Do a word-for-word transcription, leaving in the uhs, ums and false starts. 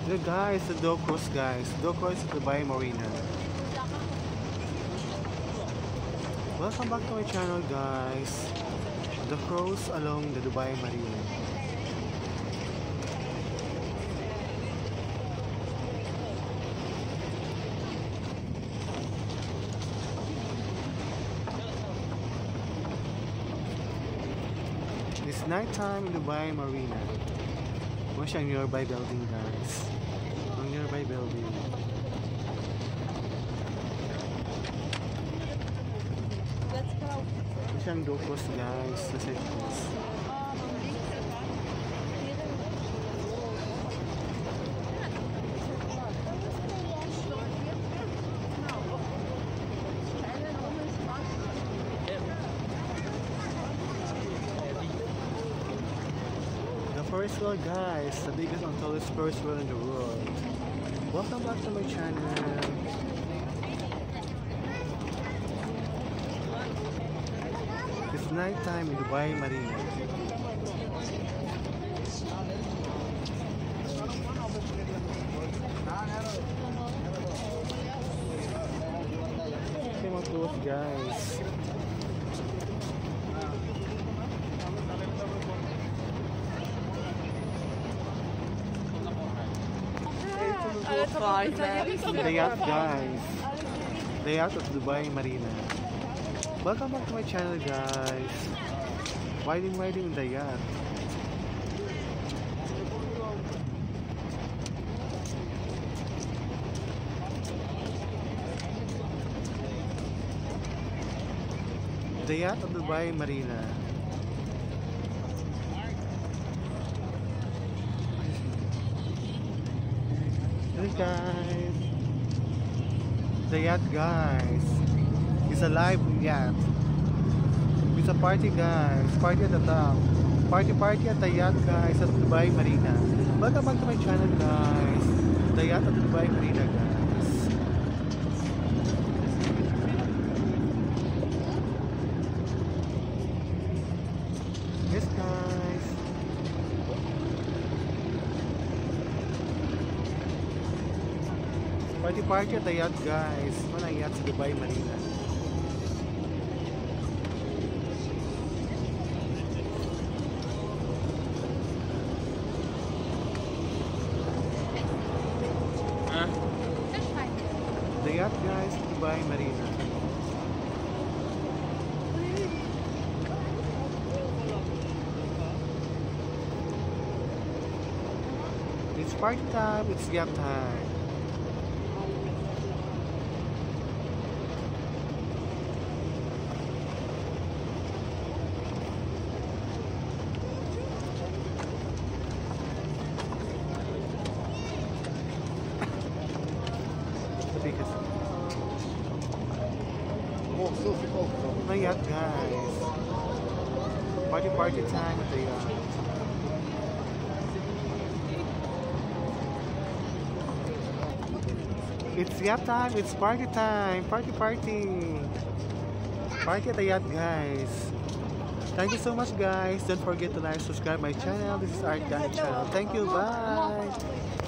Hey guys, the Dhow cruise guys. Dhow cruise Dubai Marina. Welcome back to my channel guys. The cruise along the Dubai Marina. It's night time in Dubai Marina. Watch ang nearby building guys. Ang nearby building. Let's go. Watch ang Dhow guys. Nasa cruise. First world guys, the biggest and tallest first world in the world. Welcome back to my channel. It's night time in Dubai Marina. Come on close guys. The yacht guys. The yacht of Dubai Marina. Welcome back to my channel guys. Winding winding in the yacht. The yacht of Dubai Marina. Hey guys, the yacht guys, it's a live yacht. It's a party guys, party at the top, party party at the yacht guys at Dubai Marina. Welcome back to my channel guys, the yacht at Dubai Marina guys. Yes guys. Party party at the yacht guys. Mana yacht sa Dubai Marina. Huh? The yacht guys, Dubai Marina. It's party time, it's yacht time. The yacht guys. Party party time at the yacht. It's yacht time, it's party time. Party party. Party at the yacht guys. Thank you so much guys. Don't forget to like, subscribe my channel. This is Art Guy channel. Thank you, bye.